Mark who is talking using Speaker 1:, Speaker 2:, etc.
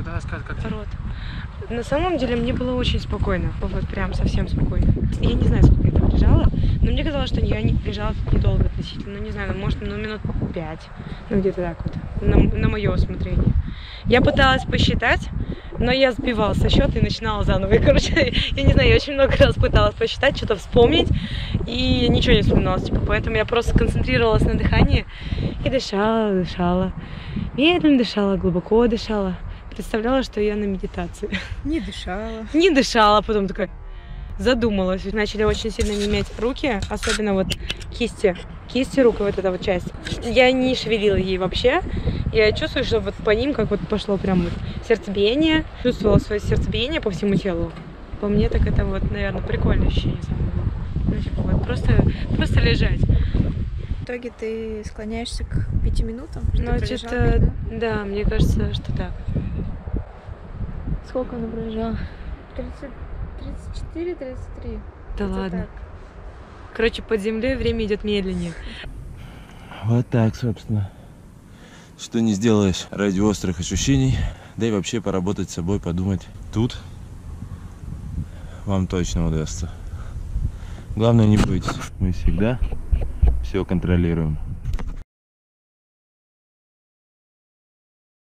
Speaker 1: Тогда рассказывай, как тебе.
Speaker 2: На самом деле мне было очень спокойно, вот прям совсем спокойно. Я не знаю, сколько я там лежала, но мне казалось, что я не лежала недолго относительно, ну не знаю, может, минут 5, ну где-то так вот, на мое усмотрение. Я пыталась посчитать, но я сбивала со счета и начинала заново. И, короче, я не знаю, я очень много раз пыталась посчитать, что-то вспомнить, и ничего не вспоминалось, типа, поэтому я просто концентрировалась на дыхании и дышала, медленно дышала, глубоко дышала. Представляла, что я на медитации.
Speaker 3: Не дышала.
Speaker 2: Не дышала, потом такая задумалась. Начали очень сильно неметь руки, особенно вот кисти рук, вот эта вот часть. Я не шевелила ей вообще. Я чувствую, что вот по ним как вот пошло прям вот сердцебиение. Чувствовала свое сердцебиение по всему телу. По мне так это вот, наверное, прикольное ощущение самое главное. Ну, типа вот просто лежать.
Speaker 3: В итоге ты склоняешься к 5 минутам?
Speaker 2: Ну, что-то, да, мне кажется, что так.
Speaker 3: Сколько она пролежала? 34, 33.
Speaker 2: Да ладно. Так. Короче, под землей время идет медленнее.
Speaker 4: Вот так, собственно. Что не сделаешь ради острых ощущений, да и вообще поработать с собой, подумать. Тут вам точно удастся. Главное, не бойтесь. Мы всегда все контролируем.